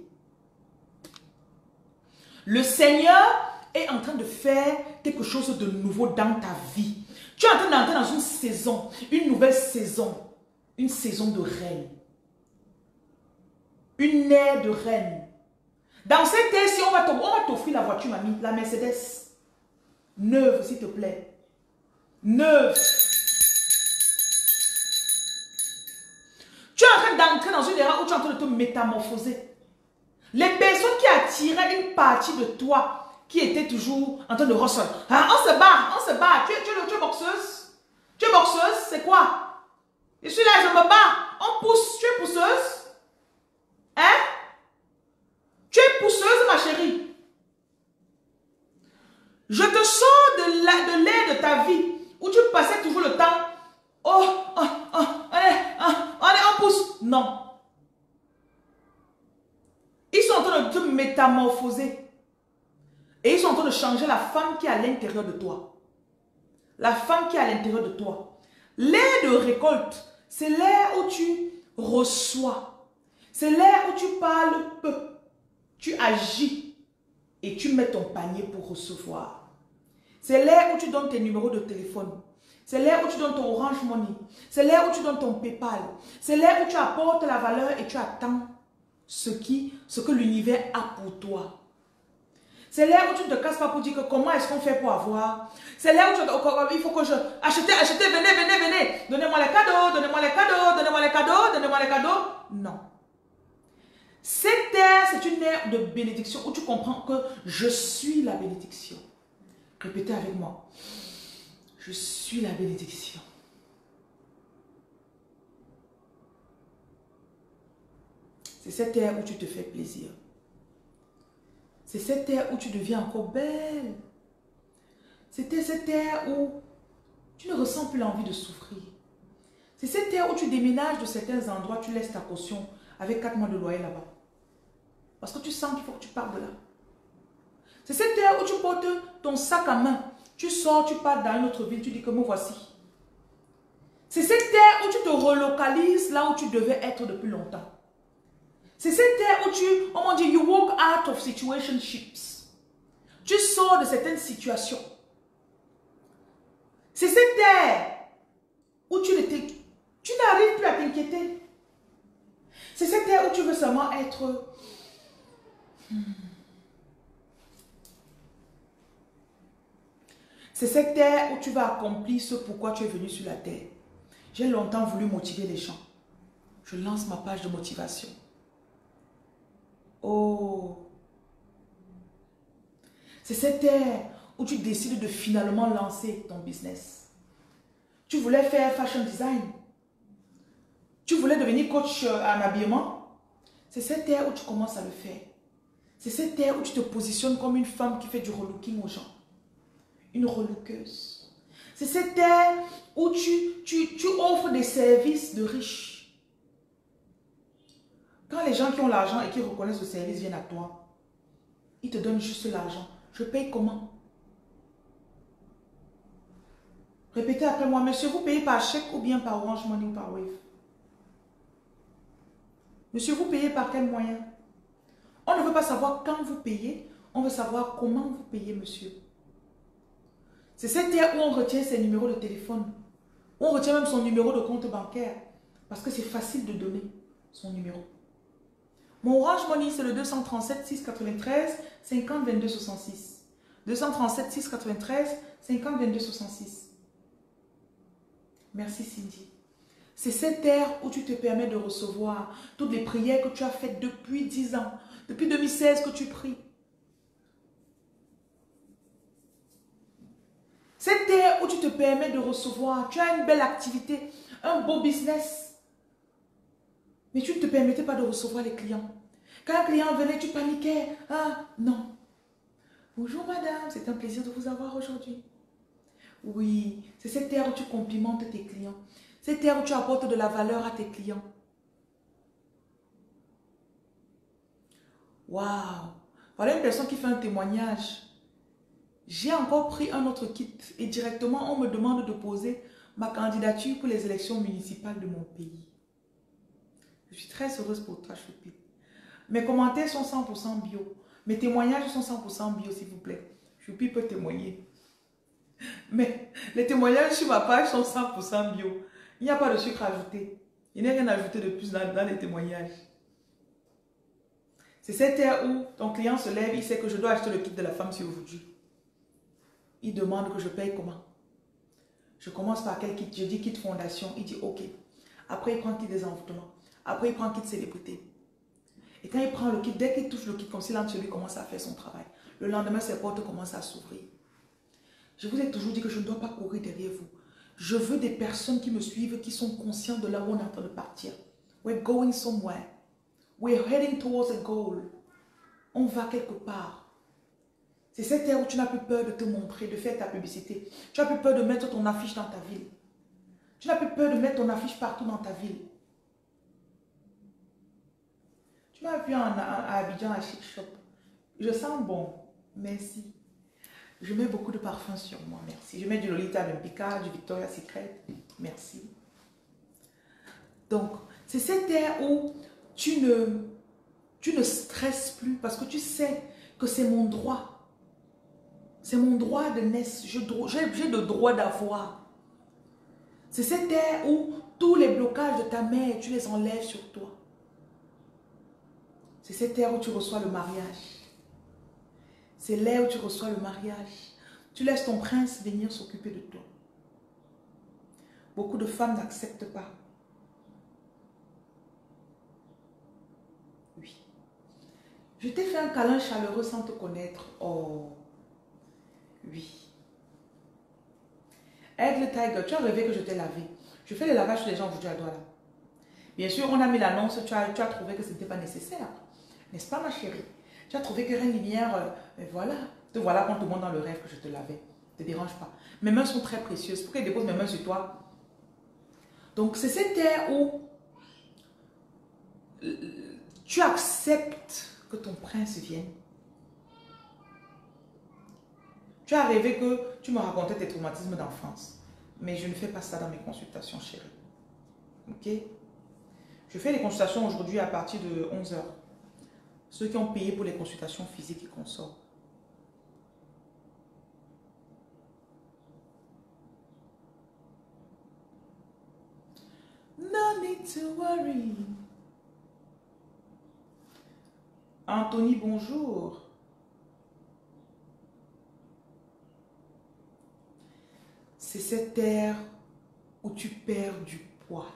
S1: Le Seigneur est en train de faire quelque chose de nouveau dans ta vie. Tu es en train d'entrer dans une saison, une nouvelle saison, une saison de reine. Une ère de reine. Dans cette ère-ci, on va t'offrir la voiture, mamie, la Mercedes. Neuve, s'il te plaît. Neuve. Tu es en train d'entrer dans une ère où tu es en train de te métamorphoser. Les personnes qui attiraient une partie de toi, qui était toujours en train de ressort. Hein, on se bat, on se bat. Tu es, tu es, tu es boxeuse. Tu es boxeuse, c'est quoi? Je suis là, je me bats. On pousse, tu es pousseuse. Hein? Tu es pousseuse, ma chérie. Je te sors de l'ère de, de ta vie où tu passais toujours le temps. Oh, oh, oh, allez, oh, allez, on pousse. Non. Ils sont en train de te métamorphoser. Et ils sont en train de changer la femme qui est à l'intérieur de toi. La femme qui est à l'intérieur de toi. L'ère de récolte, c'est l'ère où tu reçois. C'est l'ère où tu parles peu. Tu agis et tu mets ton panier pour recevoir. C'est l'ère où tu donnes tes numéros de téléphone. C'est l'ère où tu donnes ton Orange Money. C'est l'ère où tu donnes ton PayPal. C'est l'ère où tu apportes la valeur et tu attends ce, qui, ce que l'univers a pour toi. C'est l'ère où tu ne te casses pas pour dire que comment est-ce qu'on fait pour avoir. C'est l'ère où tu, il faut que je... Achetez, achetez, venez, venez, venez. Donnez-moi les cadeaux, donnez-moi les cadeaux, donnez-moi les cadeaux, donnez-moi les cadeaux. Non. Cette ère, c'est une ère de bénédiction où tu comprends que je suis la bénédiction. Répétez avec moi. Je suis la bénédiction. C'est cette ère où tu te fais plaisir. C'est cette ère où tu deviens encore belle. C'était cette ère où tu ne ressens plus l'envie de souffrir. C'est cette ère où tu déménages de certains endroits, tu laisses ta caution avec quatre mois de loyer là-bas. Parce que tu sens qu'il faut que tu partes de là. C'est cette ère où tu portes ton sac à main. Tu sors, tu pars dans une autre ville, tu dis que me voici. C'est cette ère où tu te relocalises là où tu devais être depuis longtemps. C'est cette ère où tu, on m'a dit, you walk out of situationships. Tu sors de certaines situations. C'est cette ère où tu n'arrives plus à t'inquiéter. C'est cette ère où tu veux seulement être... C'est cette ère où tu vas accomplir ce pourquoi tu es venu sur la terre. J'ai longtemps voulu motiver les gens. Je lance ma page de motivation. Oh! C'est cette ère où tu décides de finalement lancer ton business. Tu voulais faire fashion design. Tu voulais devenir coach en habillement. C'est cette ère où tu commences à le faire. C'est cette ère où tu te positionnes comme une femme qui fait du relooking aux gens. Une relookeuse. C'est cette ère où tu, tu, tu offres des services de riches. Quand les gens qui ont l'argent et qui reconnaissent le service viennent à toi, ils te donnent juste l'argent. Je paye comment? Répétez après moi, monsieur, vous payez par chèque ou bien par Orange Money ou par Wave? Monsieur, vous payez par quel moyen? On ne veut pas savoir quand vous payez, on veut savoir comment vous payez, monsieur. C'est cette ère où on retient ses numéros de téléphone. On retient même son numéro de compte bancaire. Parce que c'est facile de donner son numéro. Mon Orange Money, c'est le deux cent trente-sept six cent quatre-vingt-treize cinquante vingt-deux soixante-six. deux cent trente-sept six cent quatre-vingt-treize cinquante vingt-deux soixante-six. Merci Cindy. C'est cette ère où tu te permets de recevoir toutes les prières que tu as faites depuis dix ans. Depuis deux mille seize que tu pries. Cette ère où tu te permets de recevoir. Tu as une belle activité, un beau business. Mais tu ne te permettais pas de recevoir les clients. Quand un client venait, tu paniquais. Ah, non. Bonjour madame, c'est un plaisir de vous avoir aujourd'hui. Oui, c'est cette ère où tu complimentes tes clients. Cette ère où tu apportes de la valeur à tes clients. Waouh! Voilà une personne qui fait un témoignage. J'ai encore pris un autre kit et directement on me demande de poser ma candidature pour les élections municipales de mon pays. Je suis très heureuse pour toi, Choupi. Mes commentaires sont cent pour cent bio. Mes témoignages sont cent pour cent bio, s'il vous plaît. Choupi peut témoigner. Mais les témoignages sur ma page sont cent pour cent bio. Il n'y a pas de sucre ajouté. Il n'y a rien ajouté de plus dans, dans les témoignages. C'est cette ère où ton client se lève, il sait que je dois acheter le kit de la femme sur aujourd'hui. Il demande que je paye comment. Je commence par quel kit? Je dis kit fondation. Il dit ok. Après, il prend kit des envoûtements. Après, il prend kit célébrité. Et quand il prend le kit, dès qu'il touche le kit, comme si l'un de lui commence à faire son travail. Le lendemain, ses portes commencent à s'ouvrir. Je vous ai toujours dit que je ne dois pas courir derrière vous. Je veux des personnes qui me suivent, qui sont conscientes de là où on est en train de partir. We're going somewhere. We're heading towards a goal. On va quelque part. C'est cette ère où tu n'as plus peur de te montrer, de faire ta publicité. Tu n'as plus peur de mettre ton affiche dans ta ville. Tu n'as plus peur de mettre ton affiche partout dans ta ville. Tu m'as vu en, à Abidjan à Chic Shop. Je sens bon. Merci. Je mets beaucoup de parfum sur moi, merci. Je mets du Lolita Olympica, du Victoria's Secret, merci. Donc, c'est cette ère où tu ne, tu ne stresses plus parce que tu sais que c'est mon droit. C'est mon droit de naissance. J'ai le droit d'avoir. C'est cette ère où tous les blocages de ta mère, tu les enlèves sur toi. C'est cette ère où tu reçois le mariage. C'est l'ère où tu reçois le mariage. Tu laisses ton prince venir s'occuper de toi. Beaucoup de femmes n'acceptent pas. Oui. Je t'ai fait un câlin chaleureux sans te connaître. Oh. Oui. Aigle Tiger, tu as rêvé que je t'ai lavé. Je fais le lavage sur les gens aujourd'hui à Douala. Bien sûr, on a mis l'annonce, tu as, tu as trouvé que ce n'était pas nécessaire. N'est-ce pas, ma chérie? Tu as trouvé que Reine Lumière, euh, et voilà. Te voilà quand tout le monde dans le rêve que je te lavais. Ne te dérange pas. Mes mains sont très précieuses. Pourquoi je dépose mes mains sur toi? Donc, c'est cette ère où tu acceptes que ton prince vienne. Tu as rêvé que tu me racontais tes traumatismes d'enfance. Mais je ne fais pas ça dans mes consultations, chérie. Ok? Je fais les consultations aujourd'hui à partir de onze heures. Ceux qui ont payé pour les consultations physiques et consorts. No need to worry. Anthony, bonjour. C'est cette ère où tu perds du poids.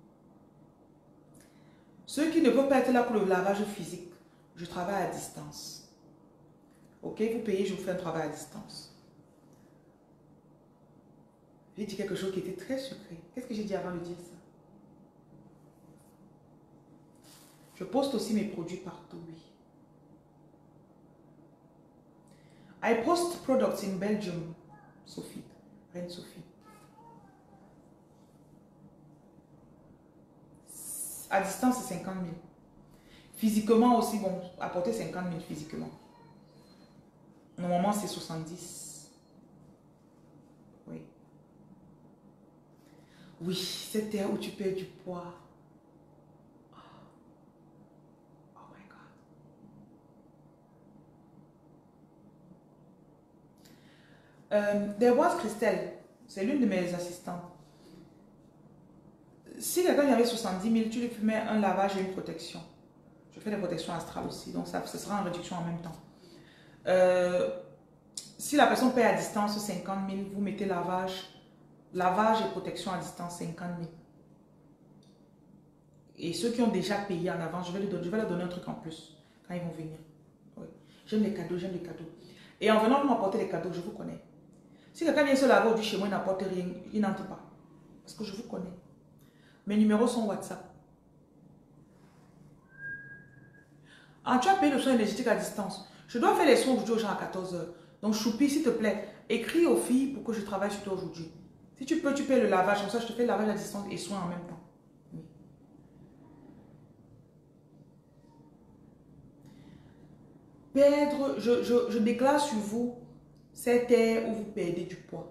S1: Ceux qui ne peuvent pas être là pour le lavage physique, je travaille à distance. Ok, vous payez, je vous fais un travail à distance. J'ai dit quelque chose qui était très secret. Qu'est-ce que j'ai dit avant de dire ça? Je poste aussi mes produits partout, oui. I post products in Belgium, Sophie, Reine Sophie. À distance, c'est cinquante mille. Physiquement aussi, bon, apporter cinquante mille physiquement. Normalement, c'est soixante-dix. Oui. Oui, cette terre où tu perds du poids. Oh my God. Euh, there was Christelle. C'est l'une de mes assistantes. Si quelqu'un avait soixante-dix mille, tu lui mets un lavage et une protection. Je fais des protections astrales aussi, donc ça, ce sera en réduction en même temps. Euh, si la personne paie à distance cinquante mille, vous mettez lavage, lavage et protection à distance cinquante mille. Et ceux qui ont déjà payé en avance, je vais, lui donner, je vais leur donner un truc en plus quand ils vont venir. Oui. J'aime les cadeaux, j'aime les cadeaux. Et en venant, vous m'apportez les cadeaux, je vous connais. Si quelqu'un vient se laver aujourd'hui chez moi, il n'apporte rien, il n'entre pas. Parce que je vous connais. Mes numéros sont WhatsApp. Ah, tu as payé le soin énergétique à distance. Je dois faire les soins aujourd'hui aux gens à quatorze heures. Donc, Choupi, s'il te plaît, écris aux filles pour que je travaille sur toi aujourd'hui. Si tu peux, tu payes le lavage. Comme ça, je te fais le lavage à distance et soins en même temps. Oui. Perdre, je, je, je déclare sur vous cette ère où vous perdez du poids.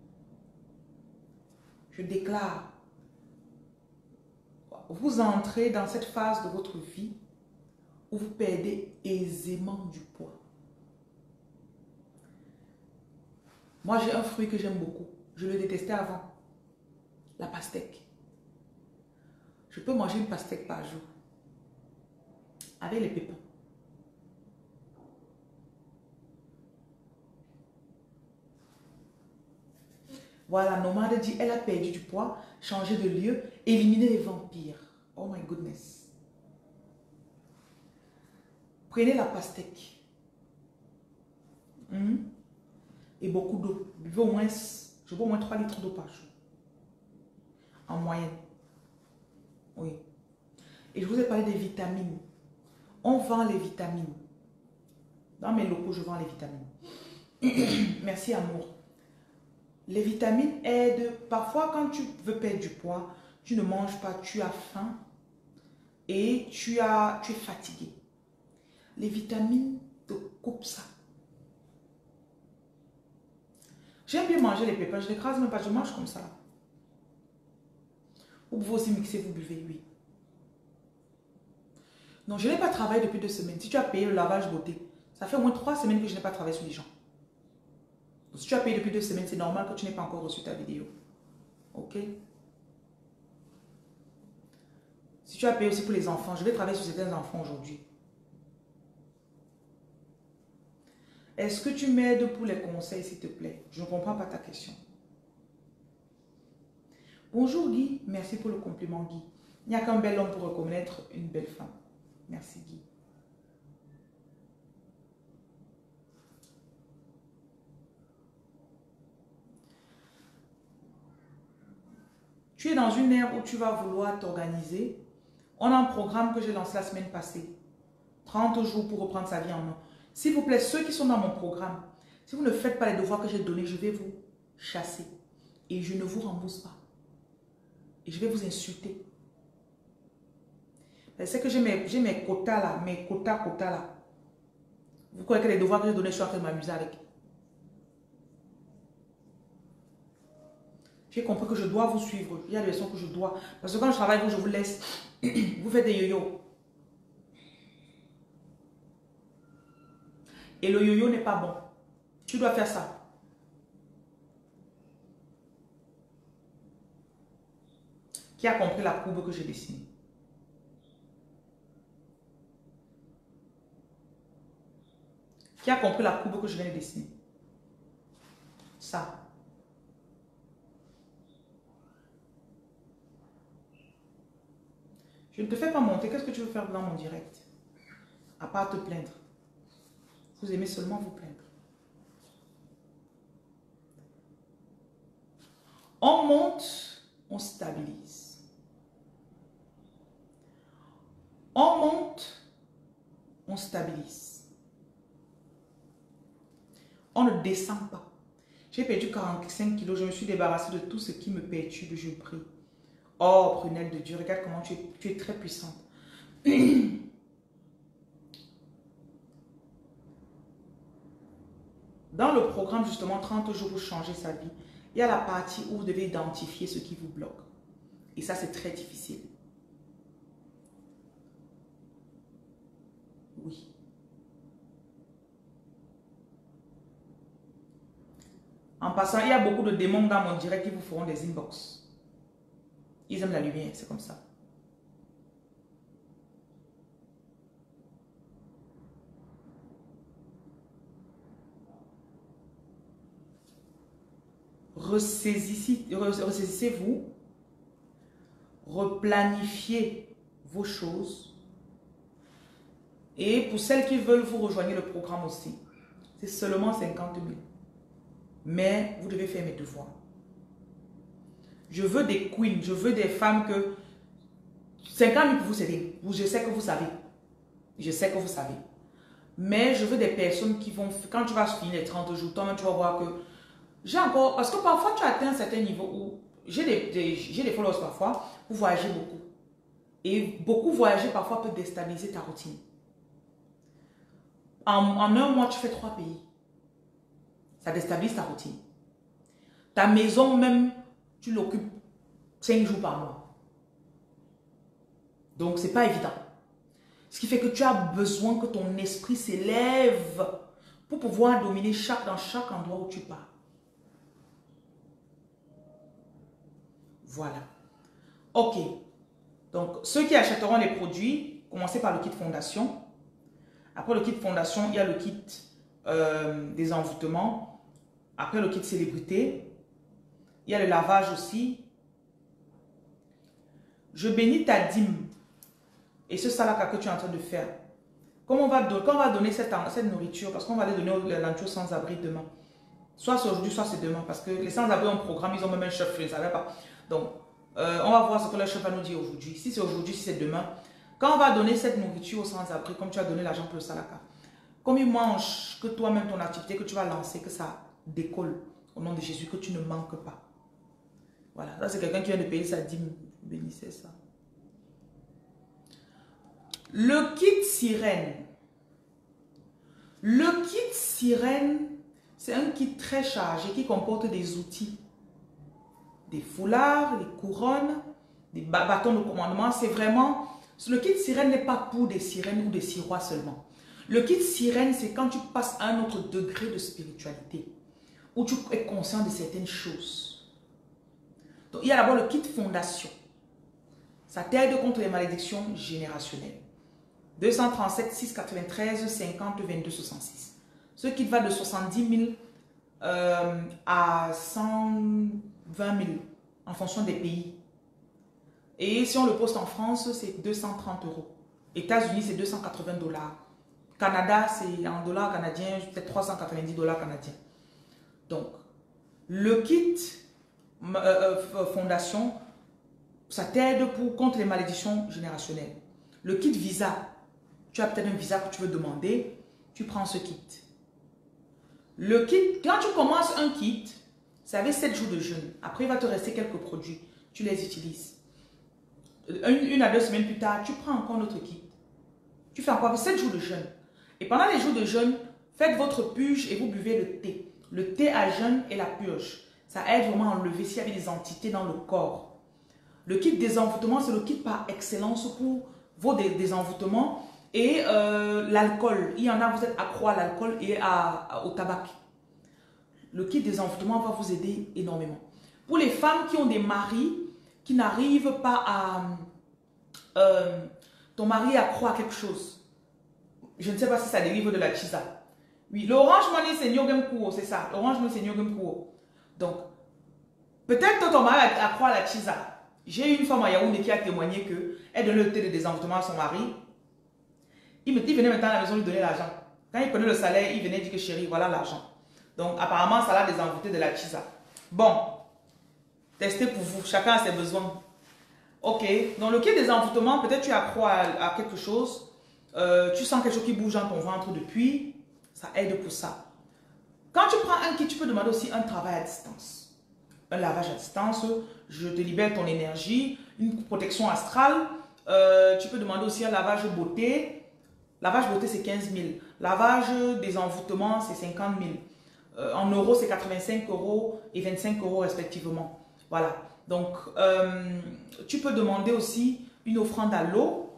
S1: Je déclare. Vous entrez dans cette phase de votre vie où vous perdez aisément du poids. Moi, j'ai un fruit que j'aime beaucoup. Je le détestais avant. La pastèque. Je peux manger une pastèque par jour. Avec les pépins. Voilà, Nomade dit, elle a perdu du poids, changé de lieu, éliminé les vampires. Oh my goodness. Prenez la pastèque. Mmh. Et beaucoup d'eau. Buvez au moins, je bois au moins trois litres d'eau par jour. En moyenne. Oui. Et je vous ai parlé des vitamines. On vend les vitamines. Dans mes locaux, je vends les vitamines. Merci, amour. Les vitamines aident. Parfois, quand tu veux perdre du poids, tu ne manges pas, tu as faim et tu, as, tu es fatigué. Les vitamines te coupent ça. J'aime bien manger les pépins, je ne l'écrase même pas, je mange comme ça. Vous pouvez aussi mixer, vous buvez, oui. Non, je n'ai pas travaillé depuis deux semaines. Si tu as payé le lavage beauté, ça fait au moins trois semaines que je n'ai pas travaillé sur les gens. Donc, si tu as payé depuis deux semaines, c'est normal que tu n'aies pas encore reçu ta vidéo. Ok? Si tu as payé aussi pour les enfants, je vais travailler sur certains enfants aujourd'hui. Est-ce que tu m'aides pour les conseils, s'il te plaît? Je ne comprends pas ta question. Bonjour Guy, merci pour le compliment Guy. Il n'y a qu'un bel homme pour reconnaître une belle femme. Merci Guy. Tu es dans une ère où tu vas vouloir t'organiser. On a un programme que j'ai lancé la semaine passée. trente jours pour reprendre sa vie en main. S'il vous plaît, ceux qui sont dans mon programme, si vous ne faites pas les devoirs que j'ai donnés, je vais vous chasser. Et je ne vous rembourse pas. Et je vais vous insulter. C'est que j'ai mes, j'ai mes quotas là, mes quotas, quotas là. Vous croyez que les devoirs que j'ai donnés, je suis en train de m'amuser avec. J'ai compris que je dois vous suivre. Il y a des leçons que je dois. Parce que quand je travaille, vous, je vous laisse. Vous faites des yo-yo. Et le yo-yo n'est pas bon. Tu dois faire ça. Qui a compris la courbe que j'ai dessinée? Qui a compris la courbe que je viens de dessiner? Ça. Je ne te fais pas monter. Qu'est-ce que tu veux faire dans mon direct? À part te plaindre. Vous aimez seulement vous plaindre. On monte, on stabilise. On monte, on stabilise. On ne descend pas. J'ai perdu quarante-cinq kilos, je me suis débarrassée de tout ce qui me perturbe, je prie. Oh, prunelle de Dieu, regarde comment tu es, tu es très puissante. Dans le programme, justement, trente jours pour changer sa vie, il y a la partie où vous devez identifier ce qui vous bloque. Et ça, c'est très difficile. Oui. En passant, il y a beaucoup de démons dans mon direct qui vous feront des inbox. Ils aiment la lumière, c'est comme ça. Ressaisissez-vous, replanifiez vos choses. Et pour celles qui veulent vous rejoindre le programme aussi, c'est seulement cinquante mille. Mais vous devez faire mes devoirs. Je veux des queens, je veux des femmes que... cinquante mille pour vous, c'est bien. Je sais que vous savez. Je sais que vous savez. Mais je veux des personnes qui vont... Quand tu vas finir les trente jours, toi-même, tu vas voir que... J'ai encore... Parce que parfois, tu atteins un certain niveau où... J'ai des, des, j'ai des followers parfois, vous voyagez beaucoup. Et beaucoup voyager parfois peut déstabiliser ta routine. En, en un mois, tu fais trois pays. Ça déstabilise ta routine. Ta maison même, tu l'occupes cinq jours par mois. Donc, ce n'est pas évident. Ce qui fait que tu as besoin que ton esprit s'élève pour pouvoir dominer chaque, dans chaque endroit où tu pars. Voilà. Ok. Donc, ceux qui achèteront les produits, commencez par le kit fondation. Après le kit fondation, il y a le kit euh, des envoûtements. Après le kit célébrité. Il y a le lavage aussi. Je bénis ta dîme. Et ce salaka que tu es en train de faire. Comment on va, quand on va donner cette, cette nourriture, parce qu'on va les donner aux nourriture sans-abri demain. Soit c'est aujourd'hui, soit c'est demain. Parce que les sans-abri ont un programme, ils ont même un chef, je ne savais pas. Donc, euh, on va voir ce que le chef va nous dire aujourd'hui. Si c'est aujourd'hui, si c'est demain. Quand on va donner cette nourriture aux sans-abri, comme tu as donné l'argent pour le salaka, comme ils mangent, que toi-même, ton activité que tu vas lancer, que ça décolle au nom de Jésus, que tu ne manques pas. Voilà, là c'est quelqu'un qui vient de payer sa dîme. Bénissez ça. Le kit sirène. Le kit sirène, C'est un kit très chargé qui comporte des outils. Des foulards, des couronnes, des bâtons de commandement. C'est vraiment... Le kit sirène n'est pas pour des sirènes ou des sirois seulement. Le kit sirène, c'est quand tu passes à un autre degré de spiritualité, où tu es conscient de certaines choses. Donc, il y a d'abord le kit fondation. Ça t'aide contre les malédictions générationnelles. deux cent trente-sept, six cent quatre-vingt-treize, cinquante, vingt-deux, soixante-six. Ce kit va de soixante-dix mille euh, à cent vingt mille en fonction des pays. Et si on le poste en France, c'est deux cent trente euros. États-Unis, c'est deux cent quatre-vingts dollars. Canada, c'est en dollars canadiens, peut-être trois cent quatre-vingt-dix dollars canadiens. Donc, le kit euh, euh, fondation, ça t'aide pour contre les malédictions générationnelles. Le kit visa, tu as peut-être un visa que tu veux demander, tu prends ce kit. Le kit, quand tu commences un kit, ça avait sept jours de jeûne. Après, il va te rester quelques produits. Tu les utilises. Une, une à deux semaines plus tard, tu prends encore notre kit. Tu fais encore sept jours de jeûne. Et pendant les jours de jeûne, faites votre purge et vous buvez le thé. Le thé à jeûne et la purge. Ça aide vraiment à enlever s'il y avait des entités dans le corps. Le kit désenvoûtement, c'est le kit par excellence pour vos dé désenvoûtements. Et euh, l'alcool. Il y en a, vous êtes accro à l'alcool et à, à, au tabac. Le kit désenvoûtement va vous aider énormément. Pour les femmes qui ont des maris qui n'arrivent pas à... Euh, ton mari est accro à quelque chose. Je ne sais pas si ça dérive de la chisa. Oui, l'orange money c'est Nyogem Kuo, c'est ça. L'orange money c'est Nyogem Kuo. Donc, peut-être que ton mari est accro à la chisa. J'ai une femme à Yaoundé qui a témoigné qu'elle donnait le thé de désenvoûtement à son mari. Il, me, il venait maintenant à la maison lui donner l'argent. Quand il prenait le salaire, il venait dire que chérie, voilà l'argent. Donc, apparemment, ça l'a désenvoûté de la chisa. Bon, testez pour vous. Chacun a ses besoins. Ok. Donc, le kit des envoûtements, peut-être tu accro à, à quelque chose. Euh, tu sens quelque chose qui bouge dans ton ventre depuis. Ça aide pour ça. Quand tu prends un kit, tu peux demander aussi un travail à distance. Un lavage à distance. Je te libère ton énergie. Une protection astrale. Euh, tu peux demander aussi un lavage beauté. Lavage beauté, c'est quinze mille. Lavage des envoûtements, c'est cinquante mille. Euh, en euros, c'est quatre-vingt-cinq euros et vingt-cinq euros respectivement. Voilà. Donc, euh, tu peux demander aussi une offrande à l'eau.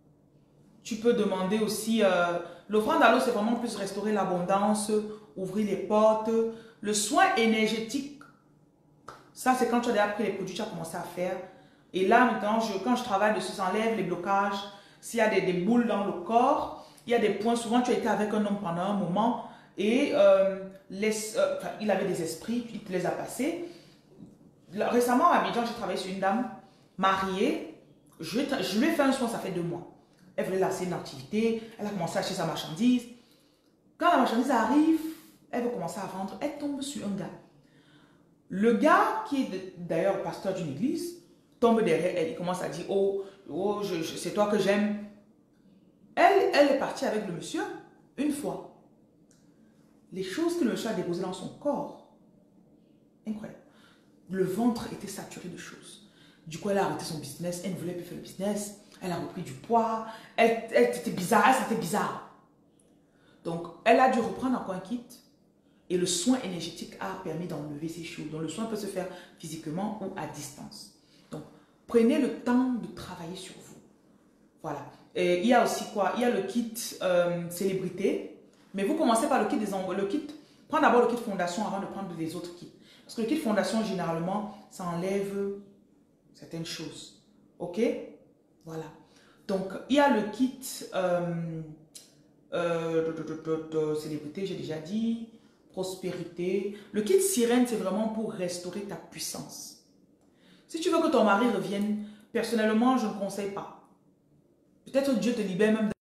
S1: Tu peux demander aussi... Euh, l'offrande à l'eau, c'est vraiment plus restaurer l'abondance, ouvrir les portes. Le soin énergétique, ça, c'est quand tu as déjà pris les produits, tu as commencé à faire. Et là, maintenant, je, quand je travaille dessus, j'enlève les blocages. S'il y a des, des boules dans le corps, il y a des points. Souvent, tu as été avec un homme pendant un moment et euh, les, euh, enfin, il avait des esprits, il te les a passés. Récemment, à Abidjan, j'ai travaillé sur une dame mariée. Je, je lui ai fait un soin, ça fait deux mois. Elle voulait lancer une activité, elle a commencé à acheter sa marchandise. Quand la marchandise arrive, elle veut commencer à vendre, elle tombe sur un gars. Le gars, qui est d'ailleurs pasteur d'une église, tombe derrière elle, il commence à dire « Oh, oh je, je, c'est toi que j'aime. » Elle, elle est partie avec le monsieur une fois. Les choses que le monsieur a déposées dans son corps, incroyable. Le ventre était saturé de choses. Du coup, elle a arrêté son business, elle ne voulait plus faire le business, elle a repris du poids, elle, elle était bizarre, elle sentait bizarre. Donc, elle a dû reprendre encore un kit et le soin énergétique a permis d'enlever ces choses. Donc, le soin peut se faire physiquement ou à distance. Donc, prenez le temps de travailler sur vous. Voilà. Et il y a aussi quoi? Il y a le kit euh, célébrité. Mais vous commencez par le kit des le kit. Prends d'abord le kit fondation avant de prendre les autres kits. Parce que le kit fondation, généralement, ça enlève certaines choses. Ok? Voilà. Donc, il y a le kit euh, euh, de, de, de, de, de célébrité, j'ai déjà dit. Prospérité. Le kit sirène, c'est vraiment pour restaurer ta puissance. Si tu veux que ton mari revienne, personnellement, je ne conseille pas. Peut-être Dieu te libère même